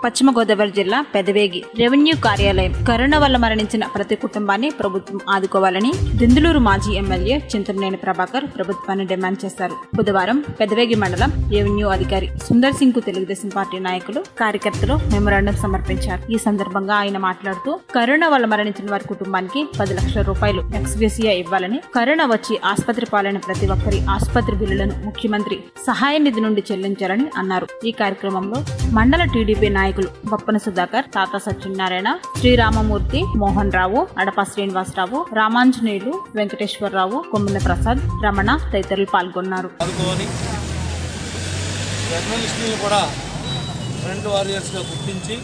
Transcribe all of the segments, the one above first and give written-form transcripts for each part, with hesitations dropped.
పశ్చిమ గోదావరి జిల్లా పెదవేగి రెవెన్యూ కార్యాలయం కరోనా వల్ల మరణించిన ప్రతి కుటుంబాన్ని ప్రభుత్వం ఆదుకోవాలని దెందులూరు మాజీ ఎమ్మెల్యే చింతమనేని ప్రభాకర్ ప్రభుత్వాన్ని డిమాండ్ చేశారు. బుధవారం పెదవేగి మండలం రెవెన్యూ అధికారి సుందర్ సింగ్ కు తెలుగుదేశం పార్టీ నాయకులు కార్యకర్తలు మెమోరాండం సమర్పించారు. ఈ సందర్భంగా ఆయన మాట్లాడుతూ కరోనా వల్ల మరణించిన వారి కుటుంబానికి 10 లక్షల రూపాయలు ఎక్స్గ్రేసియా ఇవ్వాలని, కరోనా వచ్చి ఆసుపత్రి పాలైన ప్రతి ఒక్కరి ఆసుపత్రి బిల్లులను ముఖ్యమంత్రి సహాయ నిధి నుండి చెల్లించాలని అన్నారు. ఈ కార్యక్రమంలో మండల టీడీపీ నాయకులు బొప్పన సుధాకర్, తాత సత్యనారాయణ, శ్రీరామమూర్తి, మోహన్ రావు, అడప శ్రీనివాసరావు, రామాంజనేయులు, వెంకటేశ్వరరావు, కొమ్మిన ప్రసాద్, రమణ తదితరులు పాల్గొన్నారు. గుర్తించి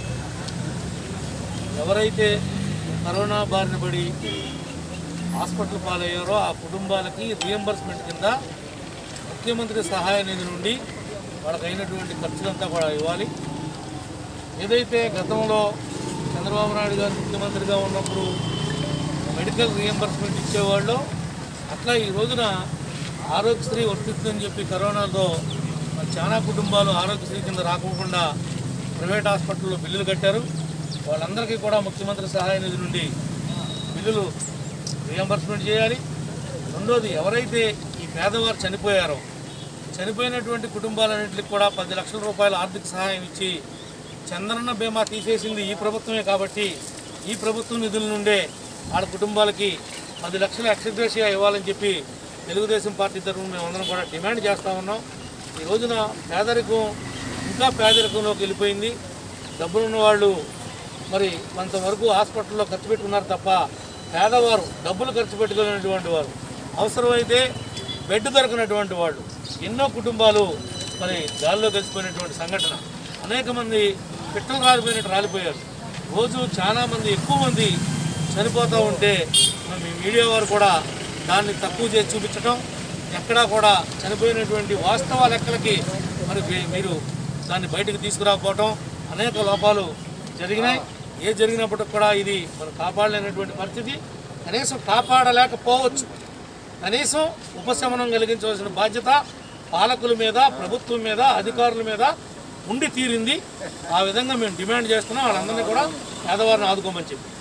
ఎవరైతే కరోనా బారిన పడి హాస్పిటల్ పాలయ్యారో ఆ కుటుంబాలకి రియంబర్స్మెంట్ కింద ముఖ్యమంత్రి సహాయ నిధి నుండి వాళ్ళకి అయినటువంటి ఖర్చులంతా కూడా ఇవ్వాలి. ఏదైతే గతంలో చంద్రబాబు నాయుడు గారు ముఖ్యమంత్రిగా ఉన్నప్పుడు మెడికల్ రియంబర్స్మెంట్ ఇచ్చేవాళ్ళు, అట్లా ఈ రోజున ఆరోగ్యశ్రీ వర్తిస్తుందని చెప్పి కరోనాతో చాలా కుటుంబాలు ఆరోగ్యశ్రీ కింద రాకోకుండా ప్రైవేట్ హాస్పిటల్లో బిల్లులు కట్టారు. వాళ్ళందరికీ కూడా ముఖ్యమంత్రి సహాయ నిధి నుండి బిల్లులు రియంబర్స్మెంట్ చేయాలి. రెండోది, ఎవరైతే ఈ పేదవారు చనిపోయారో చనిపోయినటువంటి కుటుంబాలన్నింటికి కూడా 10 లక్షల రూపాయల ఆర్థిక సహాయం ఇచ్చి, చంద్రన్న బీమా తీసేసింది ఈ ప్రభుత్వమే కాబట్టి ఈ ప్రభుత్వం నిధుల నుండే వాళ్ళ కుటుంబాలకి 10 లక్షల ఎక్స్గ్రేషియా ఇవ్వాలని చెప్పి తెలుగుదేశం పార్టీ తరఫున మేమందరం కూడా డిమాండ్ చేస్తూ ఉన్నాం. ఈ రోజున పేదరికం ఇంకా పేదరికంలోకి వెళ్ళిపోయింది. డబ్బులున్న వాళ్ళు మరి కొంతవరకు హాస్పిటల్లో ఖర్చు పెట్టుకున్నారు తప్ప పేదవారు డబ్బులు ఖర్చు పెట్టుకునేటువంటి వారు, అవసరమైతే బెడ్ దొరకనటువంటి వాళ్ళు, ఎన్నో కుటుంబాలు మరి గాల్లో కలిసిపోయినటువంటి సంఘటన. అనేక మంది పిట్టలు రాలిపోయినట్టు రాలిపోయారు. రోజు చాలామంది ఎక్కువ మంది చనిపోతూ ఉంటే మీ మీడియా వారు కూడా దాన్ని తక్కువ చేసి చూపించడం, ఎక్కడా కూడా చనిపోయినటువంటి వాస్తవ లెక్కలకి మరి మీరు దాన్ని బయటకు తీసుకురాకపోవటం, అనేక లోపాలు జరిగినాయి. ఏ జరిగినప్పటికి కూడా ఇది మనం కాపాడలేనటువంటి పరిస్థితి. కనీసం కాపాడలేకపోవచ్చు, కనీసం ఉపశమనం కలిగించవలసిన బాధ్యత పాలకుల మీద, ప్రభుత్వం మీద, అధికారుల మీద ఉండి తీరింది. ఆ విధంగా మేము డిమాండ్ చేస్తున్నాం. వాళ్ళందరినీ కూడా పేదవారిని ఆదుకోమని చెప్పి